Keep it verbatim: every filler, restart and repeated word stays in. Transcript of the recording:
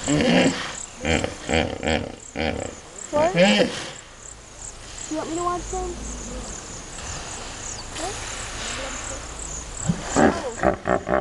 What? You want me to watch them? What? Oh.